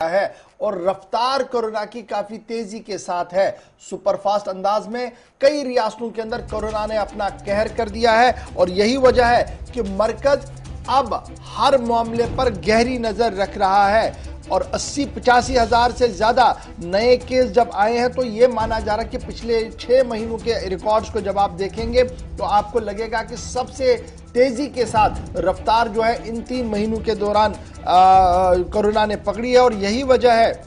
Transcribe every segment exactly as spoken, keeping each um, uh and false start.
है और रफ्तार कोरोना की काफी तेजी के साथ है। सुपरफास्ट अंदाज में कई रियासतों के अंदर कोरोना ने अपना कहर कर दिया है और यही वजह है कि मरकज अब हर मामले पर गहरी नजर रख रहा है और अस्सी पचासी हजार से ज्यादा नए केस जब आए हैं तो यह माना जा रहा है कि पिछले छह महीनों के रिकॉर्ड्स को जब आप देखेंगे तो आपको लगेगा कि सबसे तेजी के साथ रफ्तार जो है इन तीन महीनों के दौरान कोरोना ने पकड़ी है और यही वजह है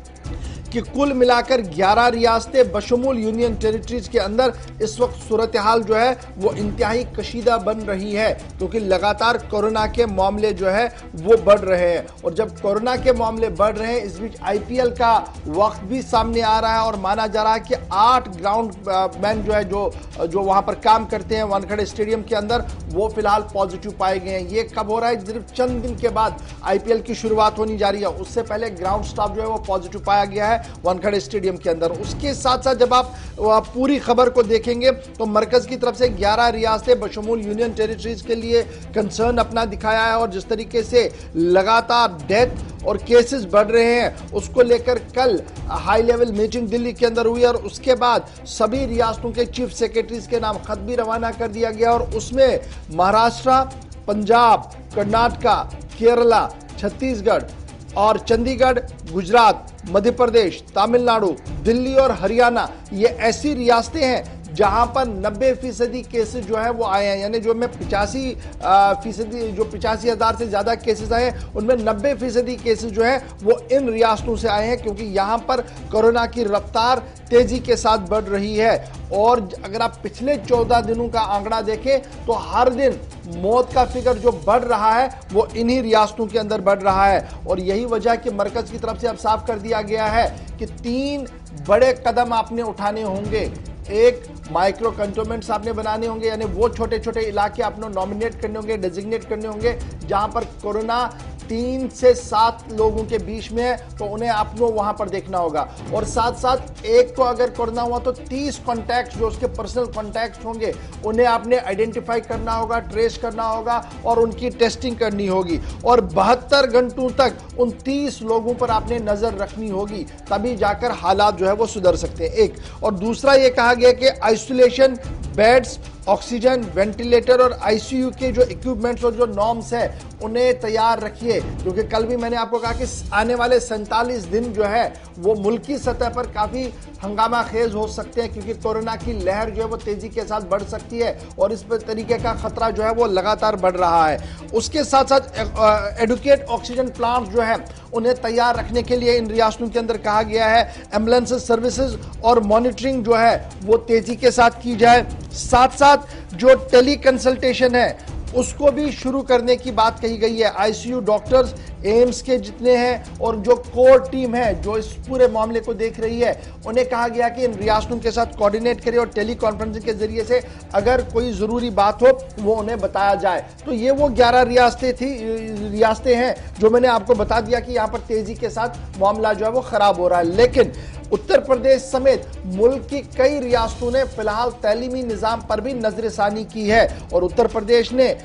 कि कुल मिलाकर ग्यारह रियासतें बशमूल यूनियन टेरिटरीज के अंदर इस वक्त सूरत हाल जो है वो इंतहाई कशीदा बन रही है क्योंकि लगातार कोरोना के मामले जो है वो बढ़ रहे हैं और जब कोरोना के मामले बढ़ रहे हैं इस बीच आईपीएल का वक्त भी सामने आ रहा है और माना जा रहा है कि आठ ग्राउंड मैन जो है जो जो वहां पर काम करते हैं वानखेड़े स्टेडियम के अंदर वो फिलहाल पॉजिटिव पाए गए हैं। ये कब हो रहा है? सिर्फ चंद दिन के बाद आईपीएल की शुरुआत होने जा रही है, उससे पहले ग्राउंड स्टाफ जो है वो पॉजिटिव पाया गया है वानखेड़े स्टेडियम के अंदर। उसके साथ साथ जब आप पूरी खबर को देखेंगे तो मरकज की तरफ से ग्यारह रियासतें बशमूल यूनियन टेरिटरीज के लिए कंसर्न अपना दिखाया है और जिस तरीके से लगातार डेथ और केसेस बढ़ रहे हैं उसको लेकर कल हाई लेवल मीटिंग दिल्ली के अंदर हुई और उसके बाद सभी रियासतों के चीफ सेक्रेटरीज के नाम खत भी रवाना कर दिया गया और उसमें महाराष्ट्र, पंजाब, कर्नाटका, केरला, छत्तीसगढ़ और चंडीगढ़, गुजरात, मध्य प्रदेश, तमिलनाडु, दिल्ली और हरियाणा ये ऐसी रियासतें हैं जहां पर नब्बे फीसदी केसेस जो है वो आए हैं, यानी जो में पिचासी फीसदी जो पिचासी हजार से ज्यादा केसेस आए हैं उनमें नब्बे फीसदी केसेस जो है वो इन रियासतों से आए हैं क्योंकि यहां पर कोरोना की रफ्तार तेजी के साथ बढ़ रही है। और अगर आप पिछले चौदह दिनों का आंकड़ा देखें तो हर दिन मौत का फिगर जो बढ़ रहा है वो इन्हीं रियासतों के अंदर बढ़ रहा है और यही वजह कि मरकज की तरफ से अब साफ कर दिया गया है कि तीन बड़े कदम आपने उठाने होंगे। एक, माइक्रो कंटोनमेंट्स आपने बनाने होंगे, यानी वो छोटे छोटे इलाके आपने नॉमिनेट करने होंगे, डेजिग्नेट करने होंगे जहां पर कोरोना तीन से सात लोगों के बीच में है तो उन्हें आपको वहां पर देखना होगा और साथ साथ एक को अगर कोरोना हुआ तो तीस कॉन्टैक्ट जो उसके पर्सनल कॉन्टैक्ट होंगे उन्हें आपने आइडेंटिफाई करना होगा, ट्रेस करना होगा और उनकी टेस्टिंग करनी होगी और बहत्तर घंटों तक उन तीस लोगों पर आपने नजर रखनी होगी, तभी जाकर हालात जो है वो सुधर सकते हैं। एक और दूसरा ये कहा गया कि आइसोलेशन बेड्स, ऑक्सीजन, वेंटिलेटर और आईसीयू के जो इक्विपमेंट्स और जो नॉर्म्स है उन्हें तैयार रखिए क्योंकि कल भी मैंने आपको कहा कि आने वाले सैंतालीस दिन जो है वो मुल्की सतह पर काफी हंगामा खेज हो सकते हैं क्योंकि कोरोना की लहर जो है वो तेजी के साथ बढ़ सकती है और इस तरीके का खतरा जो है वो लगातार बढ़ रहा है। उसके साथ साथ एडुकेट ऑक्सीजन प्लांट जो है उन्हें तैयार रखने के लिए इन रियासतों के अंदर कहा गया है। एम्बुलेंस सर्विसेज और मॉनिटरिंग जो है वो तेजी के साथ की जाए। साथ साथ जो टेली कंसल्टेशन है उसको भी शुरू करने की बात कही गई है। आईसीयू डॉक्टर्स एम्स के जितने हैं और जो कोर टीम है जो इस पूरे मामले को देख रही है उन्हें कहा गया कि इन रियासतों के साथ कोऑर्डिनेट करें और टेली कॉन्फ्रेंसिंग के जरिए से अगर कोई जरूरी बात हो वो उन्हें बताया जाए। तो ये वो ग्यारह रियासतें थी रियासतें हैं जो मैंने आपको बता दिया कि यहाँ पर तेजी के साथ मामला जो है वो खराब हो रहा है। लेकिन उत्तर प्रदेश समेत मुल्क की कई रियासतों ने फिलहाल तालीमी निजाम पर भी नजरसानी की है और उत्तर प्रदेश ने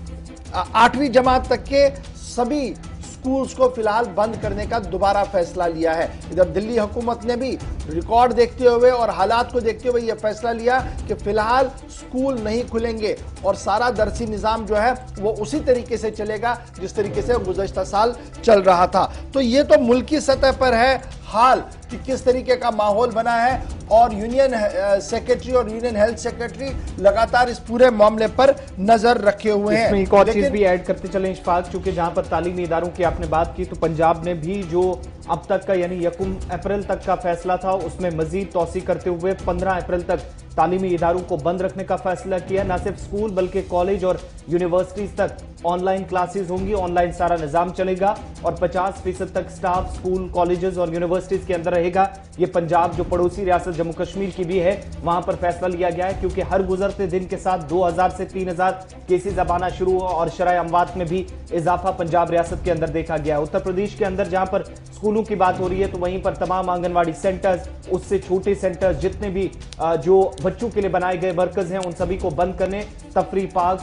आठवीं जमात तक के सभी स्कूल्स को फिलहाल बंद करने का दोबारा फैसला लिया है। इधर दिल्ली हुकूमत ने भी रिकॉर्ड देखते हुए और हालात को देखते हुए यह फैसला लिया कि फिलहाल स्कूल नहीं खुलेंगे और सारा दरसी निजाम जो है वो उसी तरीके से चलेगा जिस तरीके से गुज़श्ता साल चल रहा था। तो ये तो मुल्की सतह पर है हाल कि किस तरीके का माहौल बना है और यूनियन सेक्रेटरी और यूनियन हेल्थ सेक्रेटरी लगातार इस पूरे मामले पर नजर रखे हुए हैं। इसमें एक और चीज भी ऐड करते चले इशफाक, चूंकि जहां पर तालीमी इदारों की आपने बात की तो पंजाब ने भी जो अब तक का यानी यकुम अप्रैल तक का फैसला था उसमें मजीद तौसी करते हुए पंद्रह अप्रैल तक तालीमी इदारों को बंद रखने का फैसला किया। न सिर्फ स्कूल बल्कि कॉलेज और यूनिवर्सिटीज तक ऑनलाइन क्लासेस होंगी, ऑनलाइन सारा निजाम चलेगा और पचास फीसद तक स्टाफ स्कूल, कॉलेजेस और यूनिवर्सिटीज के अंदर रहेगा। ये पंजाब जो पड़ोसी रियासत जम्मू कश्मीर की भी है वहां पर फैसला लिया गया है क्योंकि हर गुजरते दिन के साथ दो हजार से तीन हजार केसेज अब आना शुरू हुआ और शरह अमवात में भी इजाफा पंजाब रियासत के अंदर देखा गया है। उत्तर प्रदेश के अंदर जहां पर स्कूलों की बात हो रही है तो वहीं पर तमाम आंगनवाड़ी सेंटर्स, उससे छोटे सेंटर्स, जितने भी जो बच्चों के लिए बनाए गए वर्कर्स हैं उन सभी को बंद करने, तफरी पार्क्स, बाकी जो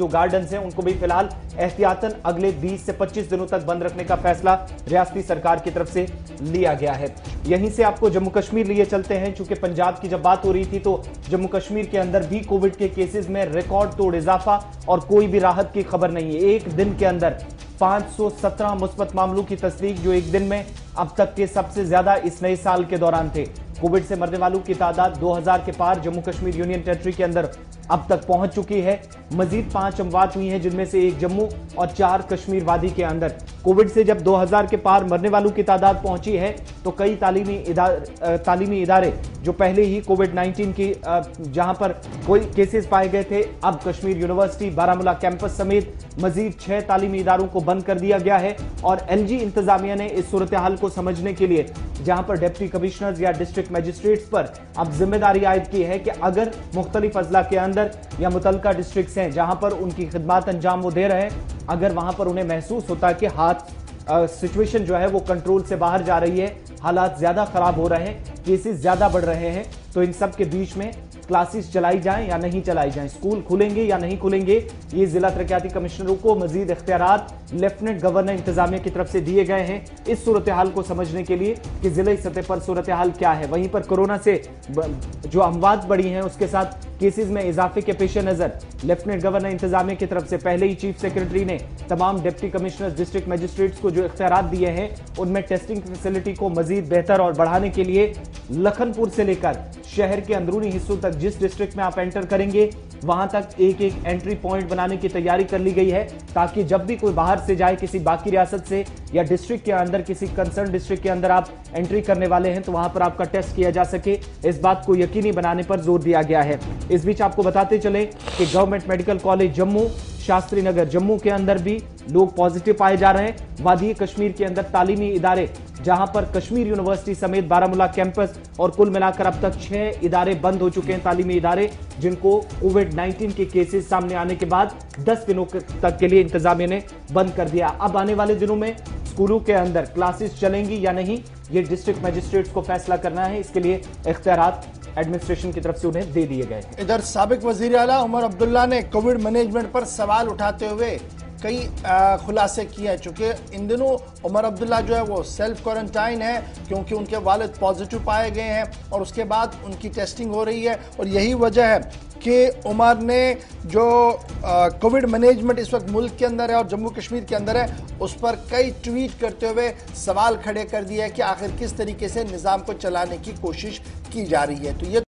जो गार्डन्स हैं उनको भी फिलहाल एहतियातन अगले बीस से पच्चीस दिनों तक बंद रखने का फैसला रियासती सरकार की तरफ से लिया गया है। यहीं से आपको जम्मू कश्मीर लिए चलते हैं, चूंकि पंजाब की जब बात हो रही थी तो जम्मू कश्मीर के अंदर भी कोविड के केसेस में रिकॉर्ड तोड़ इजाफा और कोई भी राहत की खबर नहीं है। एक दिन के अंदर पांच सौ सत्रह मुस्बत मामलों की तस्दीक, जो एक दिन में अब तक के सबसे ज्यादा इस नए साल के दौरान थे। कोविड से मरने वालों की तादाद दो हज़ार के पार जम्मू कश्मीर यूनियन टेरिटरी के अंदर अब तक पहुंच चुकी है। मजीद पांच अमवात हुई हैं, जिनमें से एक जम्मू और चार कश्मीर वादी के अंदर। कोविड से जब दो हज़ार के पार मरने वालों की तादाद पहुंची है तो कई तालीमी इदारे तालीमी इदारे जो पहले ही कोविड नाइन्टीन की जहां पर कोई केसेस पाए गए थे, अब कश्मीर यूनिवर्सिटी बारामूला कैंपस समेत मजीद छह तालीमी इदारों को बंद कर दिया गया है। और एलजी इंतजामिया ने इस सूरत हाल को समझने के लिए जहां पर डिप्टी कमिश्नर्स या डिस्ट्रिक्ट मजिस्ट्रेट्स पर अब जिम्मेदारी आयद की है कि अगर मुख्तलिफ अजला के अंदर या मुतलका डिस्ट्रिक्ट्स हैं जहां पर उनकी खिदमत अंजाम वो दे रहे हैं, अगर वहां पर उन्हें महसूस होता है कि हाथ सिचुएशन जो है वो कंट्रोल से बाहर जा रही है, हालात ज्यादा खराब हो रहे हैं, केसेस ज्यादा बढ़ रहे हैं, तो इन सब के बीच में क्लासेस चलाई जाएं या नहीं चलाई जाएं, स्कूल खुलेंगे या नहीं खुलेंगे, ये जिला तरक्याती कमिश्नरों को मजीद इख्तियारात लेफ्टिनेंट गवर्नर इंतजामिया की तरफ से दिए गए हैं इस सूरत हाल को समझने के लिए कि जिले सतह पर सूरत हाल क्या है। वहीं पर कोरोना से जो अमवात बढ़ी हैं उसके साथ केसेस में इजाफे के पेश नजर लेफ्टिनेंट गवर्नर इंतजामिया की तरफ से पहले ही चीफ सेक्रेटरी ने तमाम डिप्टी कमिश्नर डिस्ट्रिक्ट मजिस्ट्रेट्स को जो इख्तियारात दिए हैं उनमें टेस्टिंग फैसिलिटी को मजीद बेहतर और बढ़ाने के लिए लखनपुर से लेकर शहर के अंदरूनी हिस्सों तक जिस डिस्ट्रिक्ट में आप एंटर करेंगे वहां तक एक एक एंट्री पॉइंट बनाने की तैयारी कर ली गई है, ताकि जब भी कोई बाहर से जाए किसी बाकी रियासत से या डिस्ट्रिक्ट के अंदर किसी कंसर्न डिस्ट्रिक्ट के अंदर आप एंट्री करने वाले हैं तो वहां पर आपका टेस्ट किया जा सके। इस बात को यकीनी बनाने पर जोर दिया गया है। इस बीच आपको बताते चले कि government medical college Jammu, Shastri Nagar Jammu के अंदर भी लोग पॉजिटिव पाए जा रहे हैं। वादी कश्मीर के अंदर तालीमी इदारे जहां पर कश्मीर यूनिवर्सिटी समेत बारामूला कैंपस और कुल मिलाकर अब तक छह इदारे बंद हो चुके हैं, तालीमी इदारे जिनको कोविड नाइन्टीन के केसेस सामने आने के बाद दस दिनों तक के लिए इंतजामिया ने बंद कर दिया। अब आने वाले दिनों में स्कूलों के अंदर क्लासेस चलेंगी या नहीं, ये डिस्ट्रिक्ट मजिस्ट्रेट्स को फैसला करना है। इसके लिए इख्तियारात एडमिनिस्ट्रेशन की तरफ से उन्हें दे दिए गए। इधर साबिक वजीर आला उमर अब्दुल्ला ने कोविड मैनेजमेंट पर सवाल उठाते हुए कई खुलासे किए हैं। चूंकि इन दिनों उमर अब्दुल्ला जो है वो सेल्फ क्वारंटाइन है क्योंकि उनके वालिद पॉजिटिव पाए गए हैं और उसके बाद उनकी टेस्टिंग हो रही है, और यही वजह है कि उमर ने जो कोविड मैनेजमेंट इस वक्त मुल्क के अंदर है और जम्मू कश्मीर के अंदर है उस पर कई ट्वीट करते हुए सवाल खड़े कर दिए कि आखिर किस तरीके से निज़ाम को चलाने की कोशिश की जा रही है। तो ये